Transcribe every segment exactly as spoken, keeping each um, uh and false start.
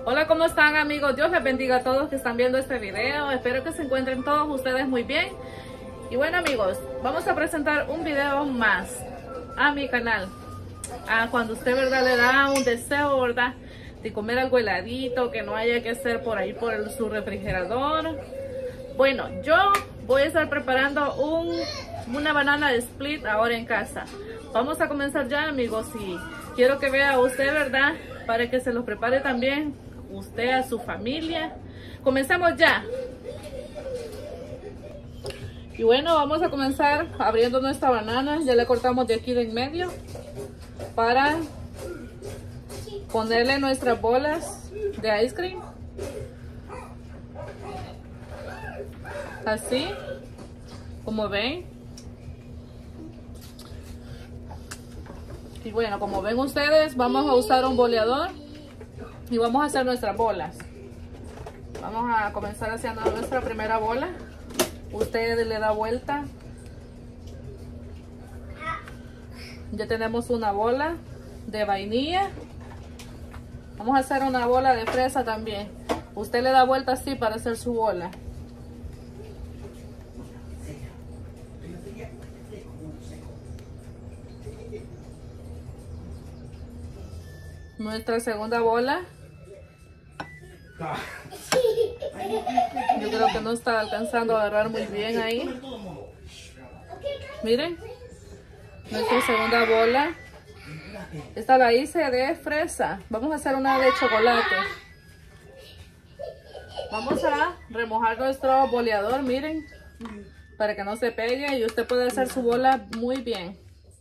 Hola, ¿cómo están, amigos? Dios les bendiga a todos que están viendo este video. Espero que se encuentren todos ustedes muy bien. Y bueno, amigos, vamos a presentar un video más a mi canal. Ah, cuando usted, ¿verdad?, le da un deseo, ¿verdad?, de comer algo heladito, que no haya que hacer por ahí por el, su refrigerador. Bueno, yo voy a estar preparando un, una banana split ahora en casa. Vamos a comenzar ya, amigos, y quiero que vea usted, ¿verdad?, para que se los prepare también usted a su familia. Comencemos ya. Y bueno, vamos a comenzar abriendo nuestra banana. Ya la cortamos de aquí de en medio para ponerle nuestras bolas de ice cream. Así, como ven. Y bueno, como ven ustedes, vamos a usar un boleador y vamos a hacer nuestras bolas. Vamos a comenzar haciendo nuestra primera bola. Usted le da vuelta. Ya tenemos una bola de vainilla. Vamos a hacer una bola de fresa también. Usted le da vuelta así para hacer su bola. Nuestra segunda bola. Yo creo que no está alcanzando a agarrar muy bien ahí. Miren. Nuestra segunda bola. Esta la hice de fresa. Vamos a hacer una de chocolate. Vamos a remojar nuestro boleador, miren, para que no se pegue y usted puede hacer su bola muy bien.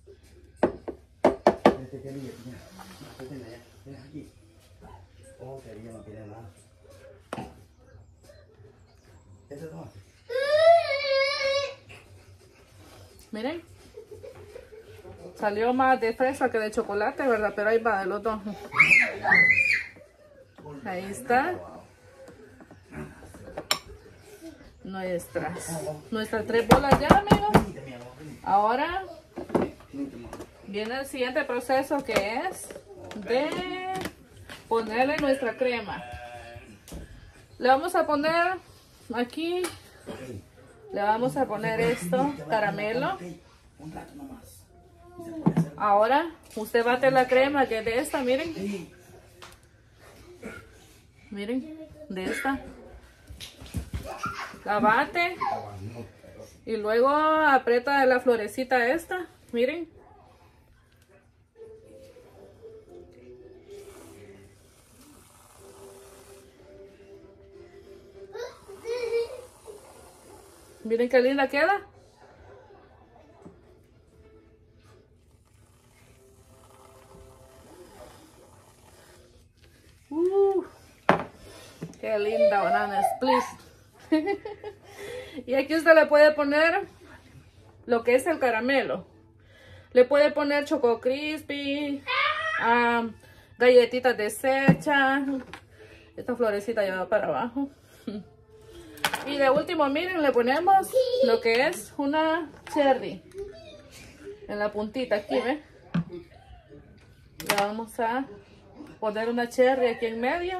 Miren, salió más de fresa que de chocolate, ¿verdad? Pero ahí va de los dos. Ahí está. Nuestras, nuestras tres bolas ya, amigos. Ahora viene el siguiente proceso, que es de ponerle nuestra crema. Le vamos a poner aquí, le vamos a poner esto, caramelo. Ahora usted bate la crema, que es de esta, miren. Miren, de esta. La bate. Y luego aprieta la florecita esta, miren. Miren qué linda queda. Uh, qué linda banana split. Y aquí usted le puede poner lo que es el caramelo. Le puede poner Choco Crispy, um, galletitas desechas. Esta florecita ya va para abajo. Y de último, miren, le ponemos lo que es una cherry en la puntita aquí, ¿ven? Le vamos a poner una cherry aquí en medio.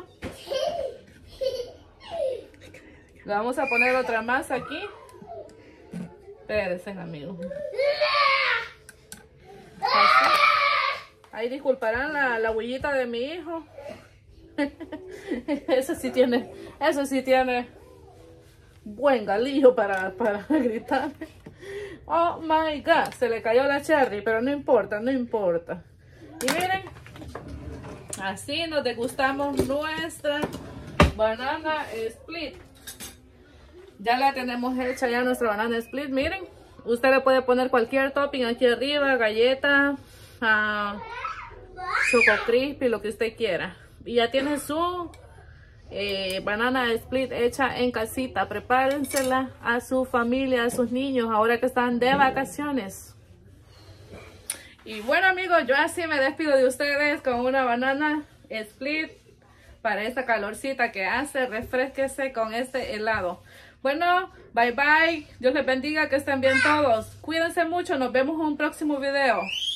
Le vamos a poner otra más aquí. Espérense, amigos. Así. Ahí disculparán la, la huellita de mi hijo. Eso sí tiene, eso sí tiene buen galillo para, para gritar. Oh my God, se le cayó la cherry, pero no importa, no importa. Y miren, así nos degustamos nuestra banana split. Ya la tenemos hecha ya nuestra banana split, miren. Usted le puede poner cualquier topping aquí arriba, galleta, uh, Choco Crispy, lo que usted quiera. Y ya tiene su eh, banana split hecha en casita. Prepárensela a su familia, a sus niños, ahora que están de vacaciones. Y bueno, amigos, yo así me despido de ustedes con una banana split para esta calorcita que hace. Refrésquese con este helado. Bueno, bye bye. Dios les bendiga, que estén bien todos. Cuídense mucho. Nos vemos en un próximo video.